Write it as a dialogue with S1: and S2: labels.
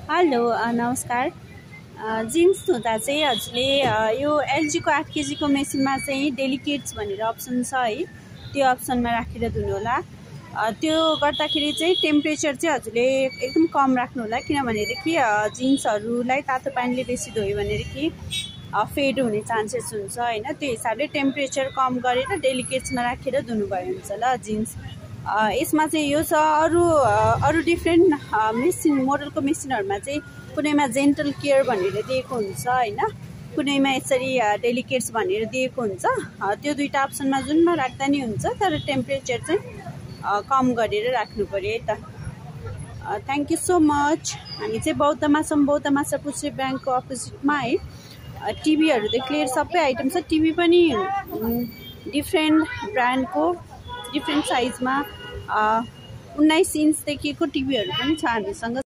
S1: Hello नमस्कार। Jeans धुँदा चाहिँ हजुरले यो एलजी को 8 केजी को मेसिनमा चाहिँ डेलिकेट्स भनेर अप्सन छ है, त्यो अप्सनमा राखेर धुनु होला। त्यो गर्दाखेरि चाहिँ टेम्परेचर चाहिँ हजुरले एकदम कम राख्नु होला, किनभनेदेखि जिन्सहरूलाई तातो पानीले बेसी धोयो भनेदेखि फेड हुने चान्सेस हुन्छ हैन। त्यो हिसाबले टेम्परेचर कम गरेर डेलिकेट्समा राखेर धुनुभयो हुन्छ ल जिन्स। यसमा चाहिँ यो छ। अरू डिफ्रेन्ट मेसिन मोडलको मेसिनहरुमा चाहिँ कुनैमा जेन्टल केयर भनेर दिएको हुन्छ हैन, कुनैमा यसरी डेलिकेट्स भनेर दिएको हुन्छ। त्यो दुईटा अप्सनमा जुनमा राख्दा नि हुन्छ, तर टेम्परेचर चाहिँ कम गरेर राख्नु पर्यो है त। Thank you so much. हामी चाहिँ बौद्धमा छौं, बौद्धमा पुष्प ब्याङ्कको अपोजिटमा है। टिभीहरुदेखि लिएर सबै आइटम छ। टिभी पनि डिफ्रेन्ट ब्रान्डको डिफ्रेन्ट साइजमा 19 इन्च देखिको टिभीहरु पनि छ हामीसँग।